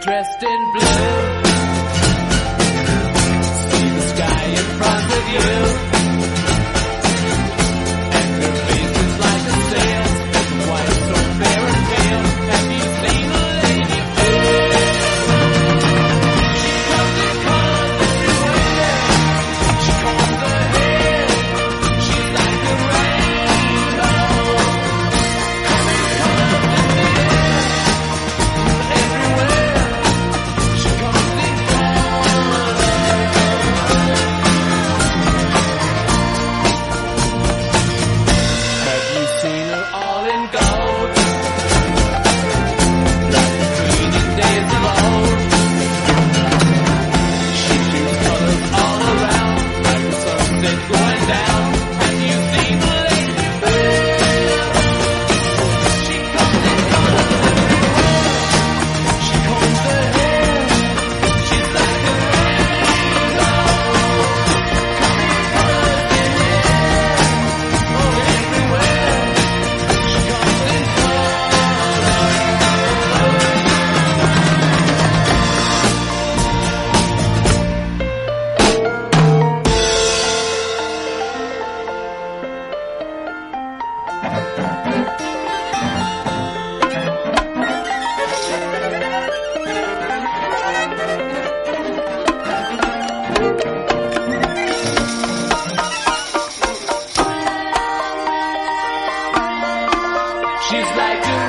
dressed in blue. See the sky in front of you, and her face is like a sail, white so fair and pale. Have you seen a lady fair? She comes in colors everywhere. She combs her hair. She's like a rainbow. Coming colors in the air. Everywhere. She comes in colors. Have you seen her all in gold? Like the queen in days of old. She shoots colors all around, like the sunset going down. Have you seen the lady fair? She comes in colors everywhere. She combs her hair. She's like a rainbow. Coming colors in the air. Oh, everywhere. She comes in She's like a